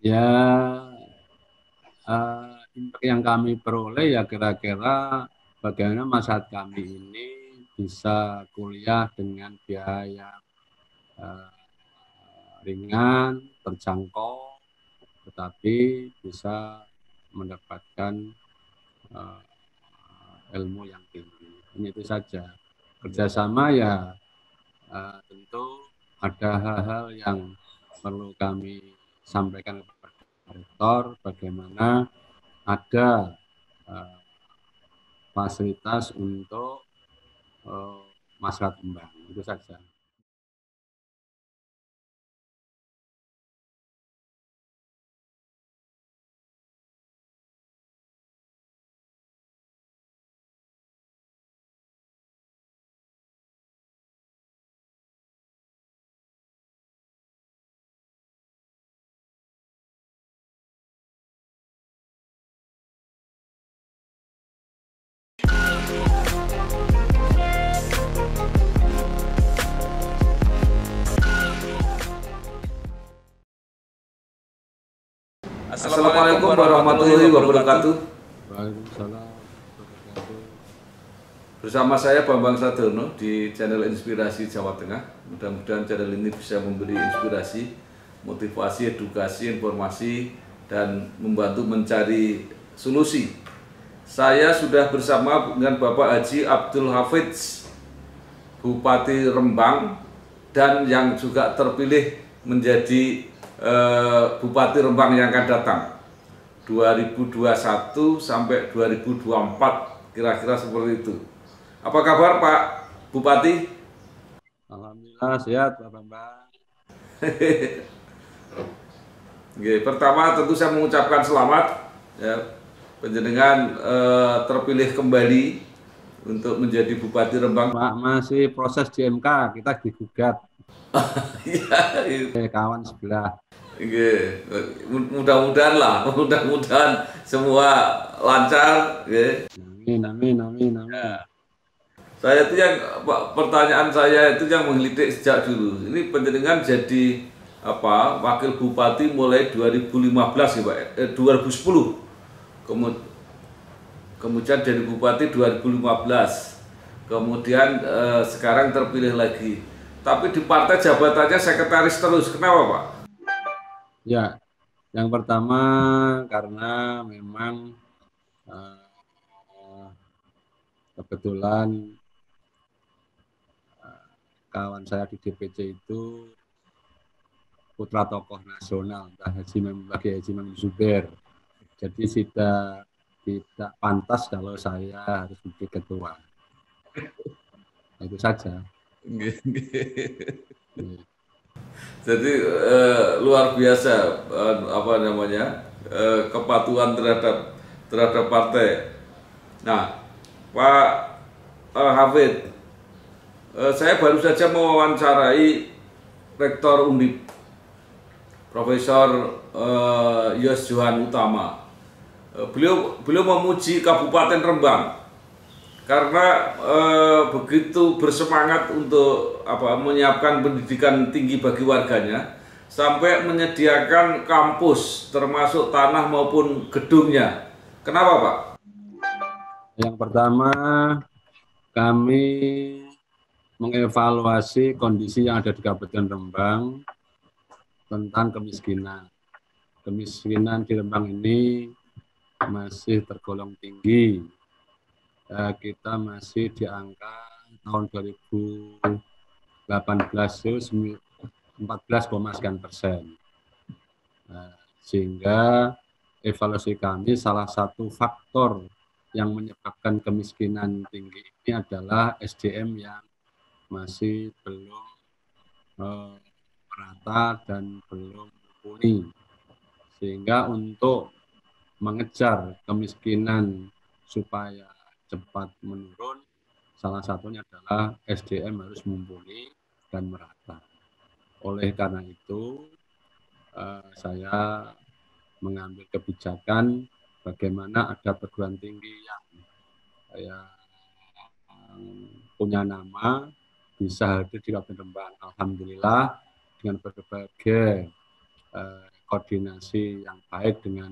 Ya, impact yang kami peroleh ya kira-kira bagaimana masyarakat kami ini bisa kuliah dengan biaya eh, ringan, terjangkau, tetapi bisa mendapatkan eh, ilmu yang tinggi. Ini itu saja. Kerjasama ya tentu ada hal-hal yang perlu kami sampaikan kepada rektor, bagaimana ada uh, fasilitas untuk masyarakat kembang. Itu saja. Assalamualaikum warahmatullahi wabarakatuh. Waalaikumsalam. Bersama saya Bambang Sadono di channel Inspirasi Jawa Tengah. Mudah-mudahan channel ini bisa memberi inspirasi, motivasi, edukasi, informasi, dan membantu mencari solusi. Saya sudah bersama dengan Bapak Haji Abdul Hafidz, Bupati Rembang, dan yang juga terpilih menjadi Bupati Rembang yang akan datang 2021 sampai 2024, kira-kira seperti itu. Apa kabar Pak Bupati? Alhamdulillah sehat Pak Bambang. Pertama tentu saya mengucapkan selamat ya, penjenengan terpilih kembali untuk menjadi Bupati Rembang. Pak, masih proses di MK, kita digugat Ya, kawan sebelah. mudah-mudahan lah, mudah-mudahan semua lancar. Amin, amin, amin, amin. Saya itu yang pertanyaan saya itu yang menggelitik sejak dulu. Ini penjenengan jadi apa wakil bupati mulai 2015 ya Pak, 2010. Kemudian jadi bupati 2015. Kemudian sekarang terpilih lagi. Tapi di partai jabatannya sekretaris terus. Kenapa Pak? Ya, yang pertama karena memang eh, kebetulan kawan saya di DPC itu putra tokoh nasional, Mbah Haji Memon Zuber. Jadi tidak pantas kalau saya harus menjadi ketua. Itu saja. Jadi luar biasa apa namanya kepatuhan terhadap partai. Nah, Pak Hafid, saya baru saja mewawancarai Rektor Undip, Profesor Yos Johan Utama. Beliau memuji Kabupaten Rembang karena begitu bersemangat untuk menyiapkan pendidikan tinggi bagi warganya, sampai menyediakan kampus termasuk tanah maupun gedungnya. Kenapa Pak? Yang pertama, kami mengevaluasi kondisi yang ada di Kabupaten Rembang tentang kemiskinan. Kemiskinan di Rembang ini masih tergolong tinggi. Kita masih di angka tahun 2018 itu 14,sekian%. Sehingga evaluasi kami salah satu faktor yang menyebabkan kemiskinan tinggi ini adalah SDM yang masih belum merata dan belum mumpuni. Sehingga untuk mengejar kemiskinan supaya cepat menurun, salah satunya adalah SDM harus mumpuni dan merata. Oleh karena itu, saya mengambil kebijakan bagaimana ada perguruan tinggi yang punya nama bisa hadir di Kabupaten Rembang. Alhamdulillah dengan berbagai koordinasi yang baik dengan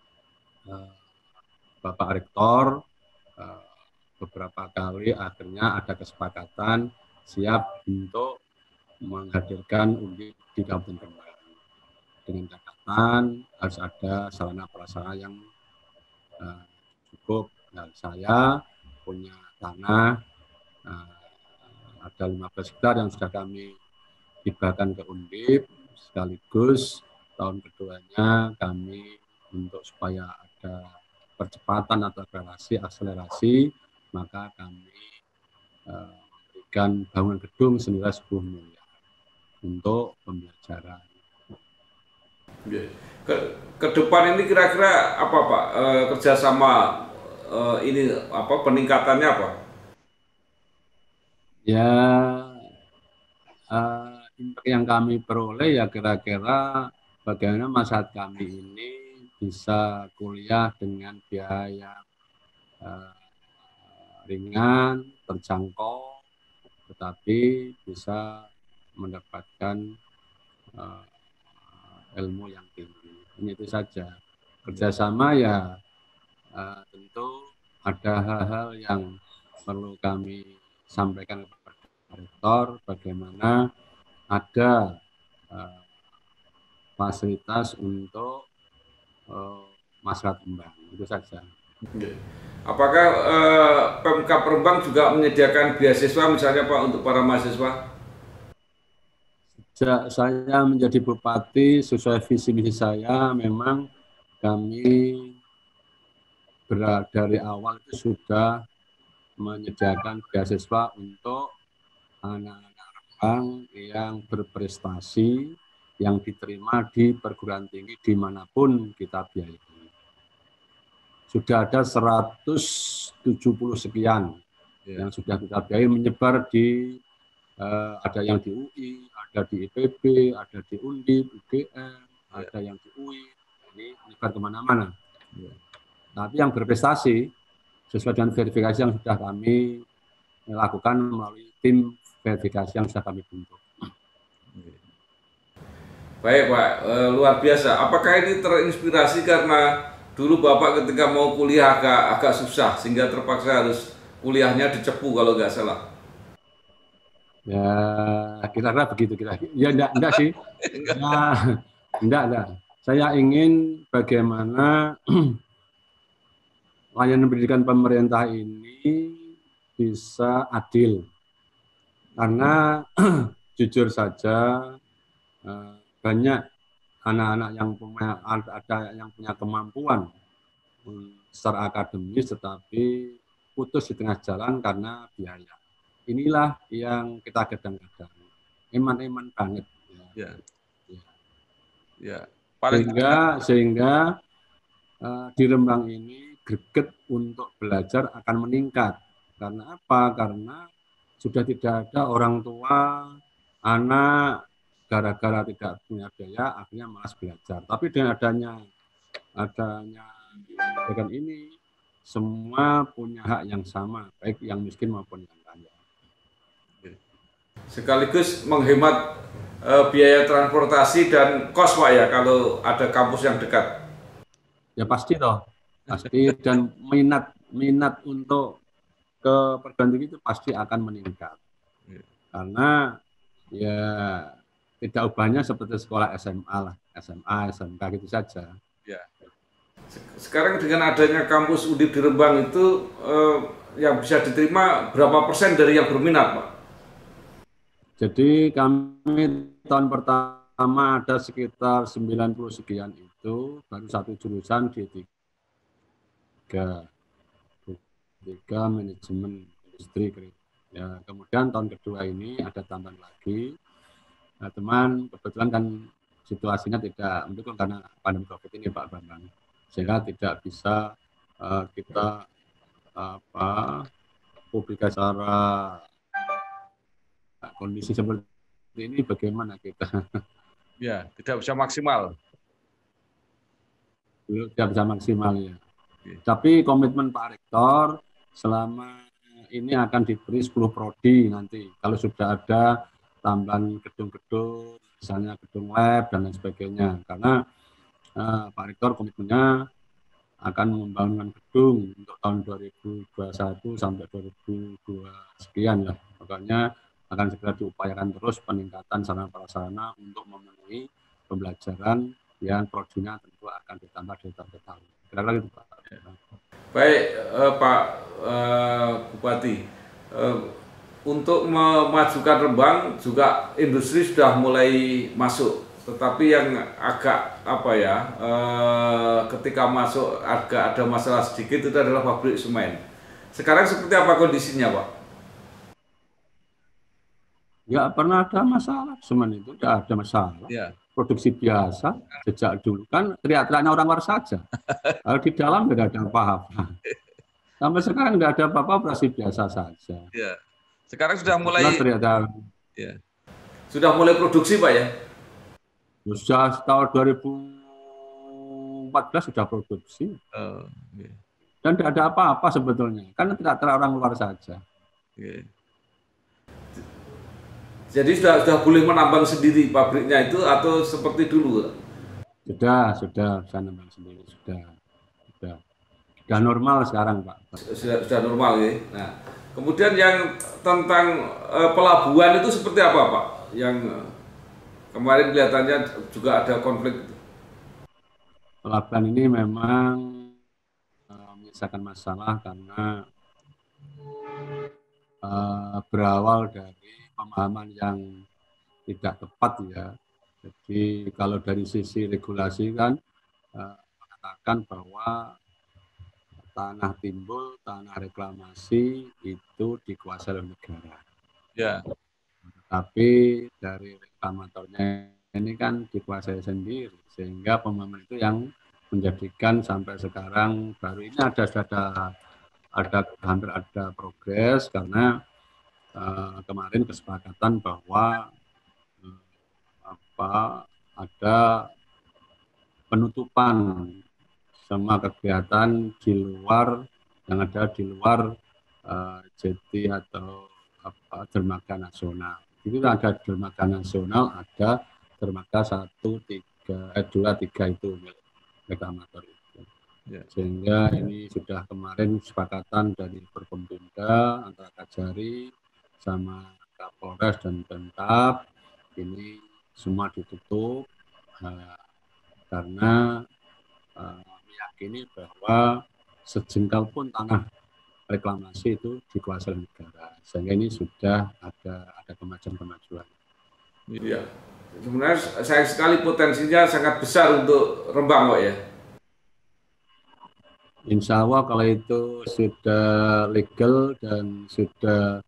Bapak Rektor, beberapa kali akhirnya ada kesepakatan siap untuk menghadirkan Undip di Kabupaten Rembang. Dengan catatan harus ada sarana prasarana yang cukup. Dan saya punya tanah, ada 15 hektar yang sudah kami hibahkan ke Undip, sekaligus tahun keduanya kami untuk supaya ada percepatan atau akselerasi, maka kami memberikan bangunan gedung senilai 10 miliar untuk pembelajaran. Ke depan ini kira-kira apa Pak kerjasama ini apa peningkatannya apa? Ya, yang kami peroleh ya kira-kira bagaimana masyarakat kami ini bisa kuliah dengan biaya ringan, terjangkau, tetapi bisa mendapatkan ilmu yang tinggi. Ini itu saja. Kerjasama ya tentu ada hal-hal yang perlu kami sampaikan kepada rektor, bagaimana ada fasilitas untuk masyarakat Rembang. Itu saja. Apakah Pemkab Rembang juga menyediakan beasiswa misalnya Pak untuk para mahasiswa? Sejak saya menjadi bupati, sesuai visi misi saya, memang kami dari awal itu sudah menyediakan beasiswa untuk anak-anak Rembang yang berprestasi, yang diterima di perguruan tinggi dimanapun kita biayai. Sudah ada 170 sekian yang sudah kita biayai, menyebar di ada yang di UI, ada di IPB, ada di Undip, UGM, ada yang di UI, ini menyebar kemana-mana. Tapi yang berprestasi sesuai dengan verifikasi yang sudah kami lakukan melalui tim verifikasi yang sudah kami bentuk. Baik Pak, luar biasa. Apakah ini terinspirasi karena dulu Bapak ketika mau kuliah agak susah sehingga terpaksa harus kuliahnya di Cepu kalau nggak salah? Ya, kira-kira begitu kira-kira. Ya enggak sih. Nah, enggak. Saya ingin bagaimana layanan pendidikan pemerintah ini bisa adil. Karena jujur saja banyak anak-anak yang punya kemampuan secara akademis tetapi putus di tengah jalan karena biaya. Inilah yang kita kadang-kadang iman-iman banget. Ya. Sehingga di Rembang ini greget untuk belajar akan meningkat. Karena apa? Karena sudah tidak ada orang tua, anak gara-gara tidak punya biaya akhirnya malas belajar. Tapi dengan adanya kebijakan ini semua punya hak yang sama, baik yang miskin maupun yang kaya. Sekaligus menghemat biaya transportasi dan kos Pak ya kalau ada kampus yang dekat. Ya pasti toh, pasti dan minat untuk ke perguruan tinggi itu pasti akan meningkat. Karena ya tidak ubahnya seperti sekolah SMA lah, SMA, SMK gitu saja. Ya. Sekarang dengan adanya kampus Undip di Rembang itu yang bisa diterima berapa persen dari yang berminat Pak? Jadi kami tahun pertama ada sekitar 90 sekian itu, baru satu jurusan D3 manajemen industri. Ya, kemudian tahun kedua ini ada tambahan lagi. Nah, teman kebetulan kan situasinya tidak mendukung karena pandemi COVID ini Pak Bambang, sehingga tidak bisa kita publikasi secara kondisi seperti ini bagaimana kita? Ya, tidak bisa maksimal. Belum tidak bisa maksimal ya. Tapi komitmen Pak Rektor selama ini akan diberi 10 prodi nanti. Kalau sudah ada tambahan gedung-gedung, misalnya gedung lab dan lain sebagainya. Karena Pak Rektor komitmennya akan membangun gedung untuk tahun 2021 sampai 2002 sekian lah. Pokoknya akan segera diupayakan terus peningkatan sarana prasarana untuk memenuhi pembelajaran yang prodinya tentu akan ditambah dari tahun ke tahun. Kira-kira gitu Pak. Baik Pak Bupati, untuk memajukan Rembang juga industri sudah mulai masuk, tetapi yang agak apa ya, ketika masuk agak ada masalah sedikit itu adalah pabrik semen. Sekarang seperti apa kondisinya Pak? Nggak pernah ada masalah, semen itu tidak ada masalah. Ya. Produksi biasa sejak dulu kan teriak-teriaknya orang luar saja. Kalau di dalam tidak ada apa-apa. Sampai sekarang tidak ada apa-apa, operasi biasa saja. Ya. Sekarang sudah mulai. Ya. Sudah mulai produksi Pak ya? Sudah tahun 2014 sudah produksi. Okay. Dan tidak ada apa-apa sebetulnya. Kan tidak orang luar saja. Okay. Jadi sudah boleh menambang sendiri pabriknya itu atau seperti dulu? Sudah bisa nambang sendiri, sudah normal sekarang Pak. Sudah normal ya. Nah, kemudian yang tentang pelabuhan itu seperti apa Pak? Yang kemarin kelihatannya juga ada konflik. Pelabuhan ini memang menyisakan masalah karena berawal dari pemahaman yang tidak tepat ya. Jadi kalau dari sisi regulasi kan mengatakan bahwa tanah timbul, tanah reklamasi itu dikuasai oleh negara. Ya. Tapi dari reklamatornya ini kan dikuasai sendiri, sehingga pemahaman itu yang menjadikan sampai sekarang baru ini hampir ada progres karena kemarin kesepakatan bahwa ada penutupan semua kegiatan di luar yang ada di luar jeti atau dermaga nasional. Itu ada dermaga nasional, ada dermaga 2, 3 itu reklamator itu. Ya. Sehingga ini sudah kemarin kesepakatan dari Forkompimda antara Kajari sama Kapolres dan Pemkab, ini semua ditutup karena meyakini bahwa sejengkal pun tanah reklamasi itu dikuasai negara, sehingga ini sudah ada kemajuan. Iya, sebenarnya sayang sekali potensinya sangat besar untuk Rembang Pak ya. Insya Allah kalau itu sudah legal dan sudah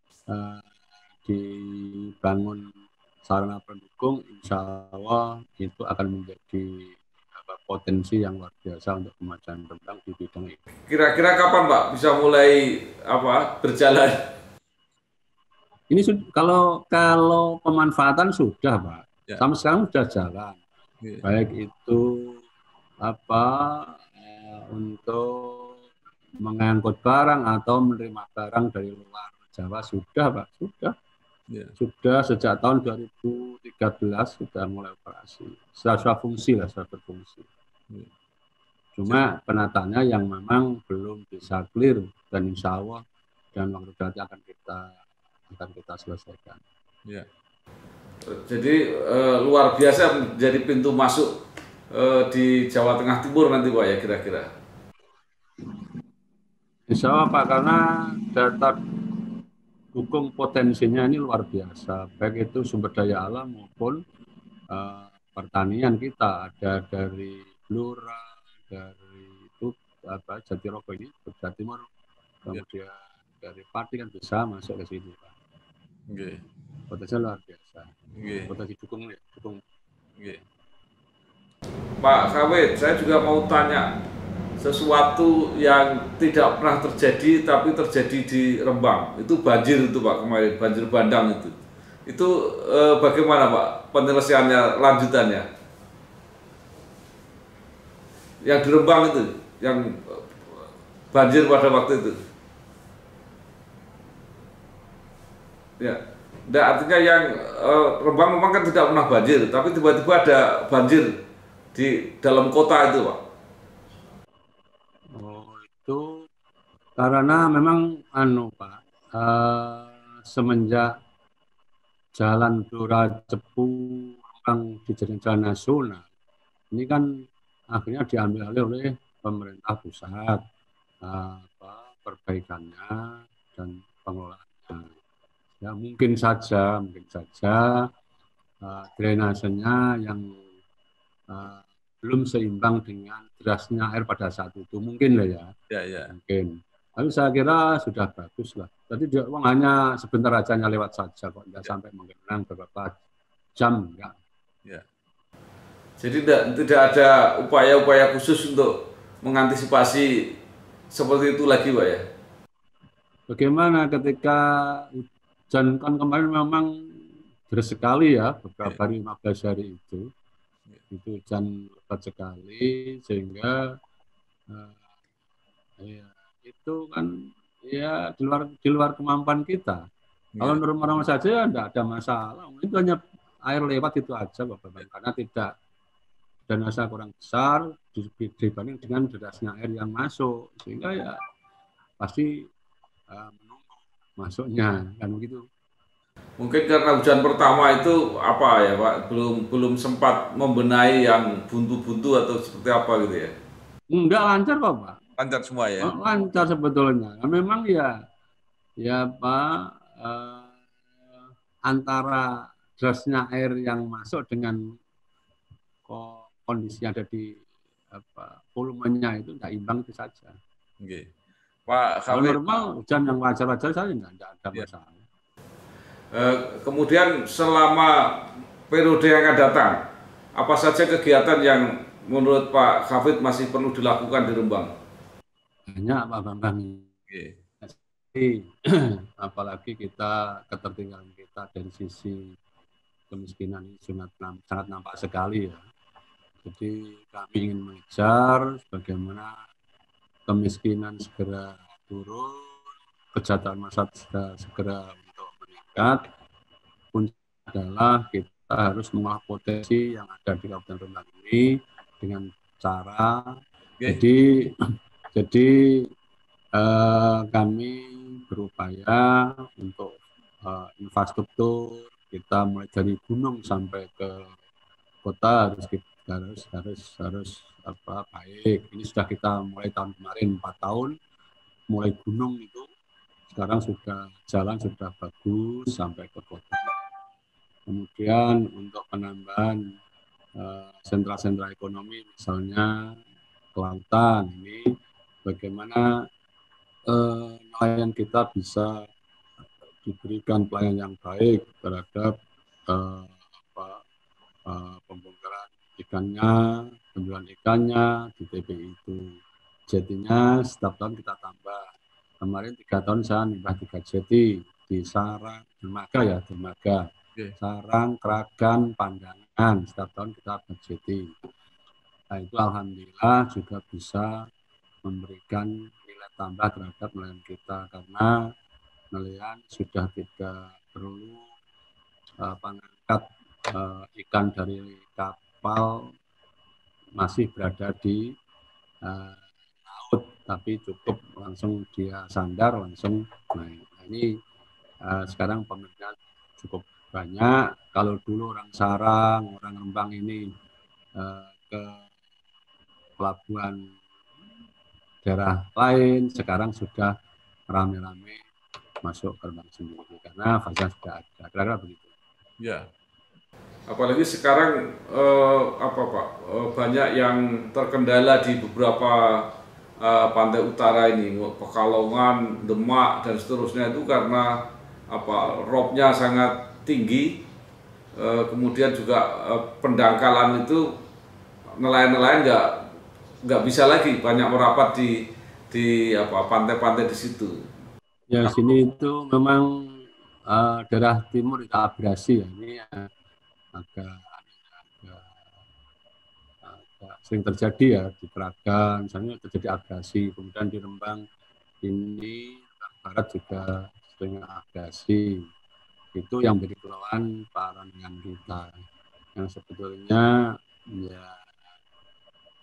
dibangun sarana pendukung, insya Allah itu akan menjadi potensi yang luar biasa untuk kemajuan Rembang di bidang ini. Kira-kira kapan Pak bisa mulai berjalan? Ini kalau pemanfaatan sudah Pak, ya. Sampai sekarang sudah jalan. Ya. Baik itu untuk mengangkut barang atau menerima barang dari luar Jawa sudah Pak, sudah. Ya. Sudah sejak tahun 2013 sudah mulai operasi. Sudah fungsi lah, sudah berfungsi. Ya. Cuma penataannya yang memang belum bisa clear dan insya Allah dan waktu dekat akan kita selesaikan. Ya. Jadi luar biasa menjadi pintu masuk di Jawa Tengah Timur nanti Pak ya kira-kira. Insya Allah Pak, karena data dukung potensinya ini luar biasa, baik itu sumber daya alam maupun pertanian kita, ada dari Blora, dari Jatirogo ini, Jawa Timur, kemudian dari Pati kan bisa masuk ke sini Pak. Okay. Potensi luar biasa. Okay. Potensi dukung. Okay. Pak Kawit, saya juga mau tanya sesuatu yang tidak pernah terjadi tapi terjadi di Rembang. Itu banjir itu Pak kemarin, banjir bandang itu. Itu bagaimana Pak penyelesaiannya, lanjutannya? Yang di Rembang itu, yang banjir pada waktu itu. Ya, nah, artinya yang Rembang memang kan tidak pernah banjir, tapi tiba-tiba ada banjir di dalam kota itu, Pak? Oh, itu karena memang Pak, semenjak Jalan Blora Cepu yang dijadikan jalan nasional, ini kan akhirnya diambil alih oleh pemerintah pusat, perbaikannya dan pengelolaannya. Ya mungkin saja drainasenya yang uh, belum seimbang dengan derasnya air pada saat itu, mungkin lah ya. Ya, ya. Mungkin. Tapi saya kira sudah bagus lah. Tadi dia uang hanya sebentar aja lewat saja kok, tidak sampai menggenang beberapa jam enggak. Ya. Jadi tidak ada upaya-upaya khusus untuk mengantisipasi seperti itu lagi, Pak ya? Bagaimana ketika hujan kan kemarin memang deras sekali ya, beberapa hari 15 hari itu hujan lebat sekali sehingga ya, itu kan ya di luar kemampuan kita. Kalau normal saja ya tidak ada masalah. Itu hanya air lewat itu aja, Bapak. Karena tidak danasa kurang besar dibanding dengan derasnya air yang masuk, sehingga ya pasti menunggu masuknya kan begitu. Mungkin karena hujan pertama itu apa ya, Pak, belum sempat membenahi yang buntu-buntu atau seperti apa gitu ya? Enggak lancar kok, Pak. Lancar semua ya? Lancar sebetulnya. Nah, memang ya Pak, antara derasnya air yang masuk dengan kondisi ada di volumenya itu tidak imbang itu saja. Okay. Pak Kalau Khalid, normal hujan yang wajar-wajar saja tidak ada masalah. kemudian selama periode yang akan datang, apa saja kegiatan yang menurut Pak Hafid masih perlu dilakukan di Rembang? Banyak Pak Bambang. Okay. Apalagi kita ketertinggalan kita dari sisi kemiskinan ini sangat nampak sekali ya. Jadi kami ingin mengejar bagaimana kemiskinan segera turun, kesejahteraan masyarakat segera untuk meningkat. Kunci adalah kita harus mengolah potensi yang ada di Kabupaten Rembang ini dengan cara jadi kami berupaya untuk infrastruktur kita mulai dari gunung sampai ke kota harus baik. Ini sudah kita mulai tahun kemarin 4 tahun mulai gunung itu sekarang jalan sudah bagus sampai ke kota. Kemudian untuk penambahan sentra-sentra ekonomi misalnya kelautan ini bagaimana nelayan kita bisa diberikan pelayanan yang baik terhadap pembongkaran ikannya, penjualan ikannya di TPI itu. Jetinya setiap tahun kita tambah. Kemarin 3 tahun saya nambah 3 jeti di Sarang, Dermaga. Sarang, Kragan, Pandangan. Setiap tahun kita berjeti. Nah itu alhamdulillah juga bisa memberikan nilai tambah terhadap nelayan kita karena nelayan sudah tidak perlu mengangkat ikan dari kapal masih berada di laut, tapi cukup langsung dia sandar langsung naik. Nah, ini sekarang pemerintah cukup banyak. Kalau dulu orang Sarang, orang Rembang ini ke pelabuhan daerah lain, sekarang sudah rame-rame masuk ke Rembang sendiri karena fasilitas sudah ada. Kira-kira begitu. Ya. Apalagi sekarang banyak yang terkendala di beberapa pantai utara ini, Pekalongan, Demak dan seterusnya itu karena robnya sangat tinggi, kemudian juga pendangkalan itu nelayan-nelayan nggak bisa lagi banyak merapat di pantai-pantai di situ. Ya sini itu memang daerah timur itu abrasi ya, ini agak sering terjadi ya di Peragan, misalnya terjadi abrasi, kemudian di Rembang ini Barat juga sering abrasi. Itu yang menjadi keluhan para nelayan kita. Yang sebetulnya ya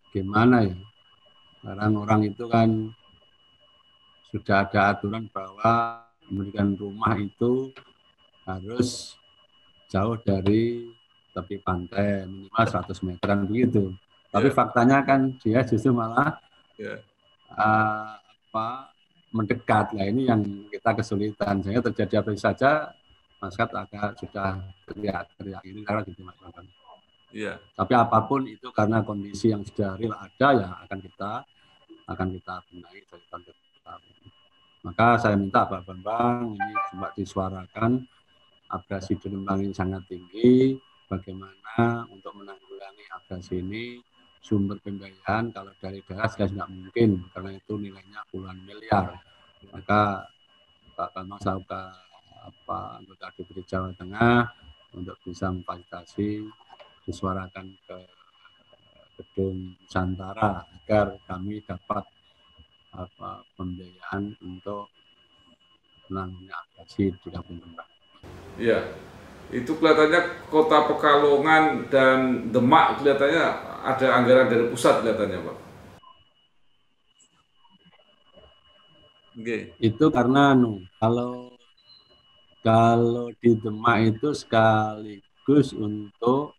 gimana ya, orang-orang itu kan sudah ada aturan bahwa memberikan rumah itu harus jauh dari tepi pantai, minimal 100 meteran begitu. Tapi faktanya kan dia justru malah mendekat. Nah ini yang kita kesulitan. Sehingga terjadi apa saja, masyarakat agak sudah teriak-teriak ini karena gitu Mas. Tapi apapun itu karena kondisi yang sudah real ada ya akan kita benahi dari tahun ke tahun. Maka saya minta Pak Bambang ini coba disuarakan, abrasi di Rembang ini sangat tinggi. Bagaimana untuk menanggulangi abrasi ini, sumber pembiayaan kalau dari daerah jelas tidak mungkin karena itu nilainya puluhan miliar. Maka Pak Bambang selaku anggota DPD Jawa Tengah untuk bisa memfasilitasi disuarakan ke gedung Nusantara agar kami dapat pembiayaan untuk menangani abrasi di Kampung Rembang. Iya, itu kelihatannya Kota Pekalongan dan Demak kelihatannya ada anggaran dari pusat kelihatannya Pak. Itu karena kalau di Demak itu sekaligus untuk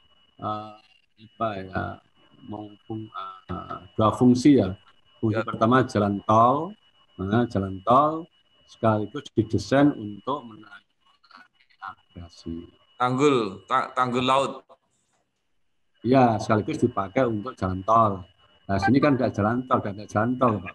dua fungsi ya. Fungsi pertama jalan tol sekaligus didesain untuk menangani abrasi. Tanggul laut. Iya, sekaligus dipakai untuk jalan tol. Nah, sini kan tidak jalan tol, tidak ada jalan tol, Pak.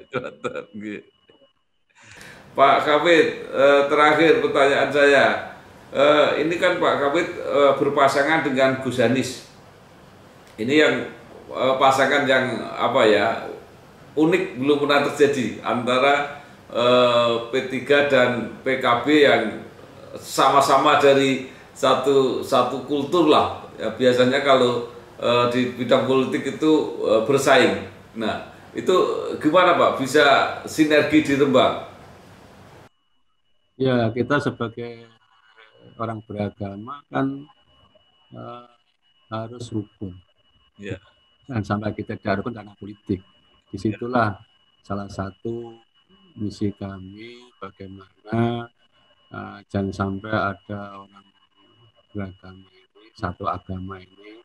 Pak Kabid, terakhir pertanyaan saya. Ini kan Pak Kabid berpasangan dengan Gus Hanis. Ini yang pasangan yang unik, belum pernah terjadi antara P3 dan PKB yang sama-sama dari satu kultur lah. Ya, biasanya kalau di bidang politik itu bersaing. Nah, itu gimana Pak bisa sinergi di Rembang? Ya, kita sebagai orang beragama kan harus rukun. Ya. Dan sampai kita tidak rukun karena politik. Disitulah salah satu misi kami bagaimana jangan sampai ada orang beragama ini, satu agama ini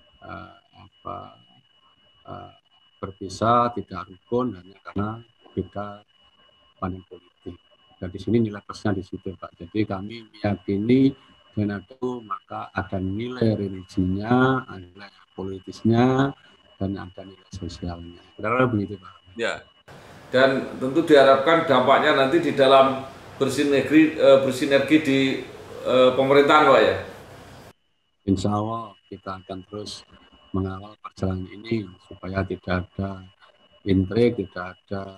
berpisah, tidak rukun hanya karena beda pandang politik. Dan di sini nilai plusnya di situ Pak. Jadi kami meyakini dengan itu maka ada nilai religinya, ada nilai politisnya, dan ada nilai sosialnya. Kira-kira begitu Pak. Ya. Dan tentu diharapkan dampaknya nanti di dalam bersinergi di pemerintahan Pak ya. Insya Allah kita akan terus mengawal perjalanan ini supaya tidak ada intrik, tidak ada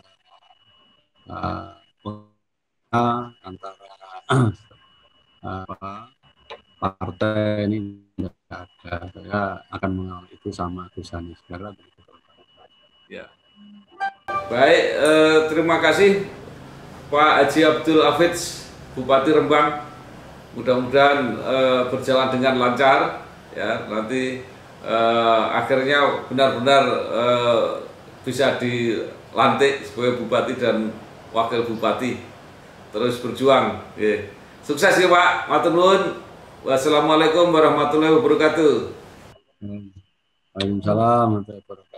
antara partai ini tidak ada. Saya akan mengawal itu sama Gus Hanis. Ya. Baik, terima kasih Pak Haji Abdul Hafidz, Bupati Rembang. Mudah-mudahan berjalan dengan lancar ya, nanti akhirnya benar-benar bisa dilantik sebagai bupati dan wakil bupati, terus berjuang. Sukses ya Pak, matur nuwun. Wassalamualaikum warahmatullahi wabarakatuh. Waalaikumsalam warahmatullahi wabarakatuh.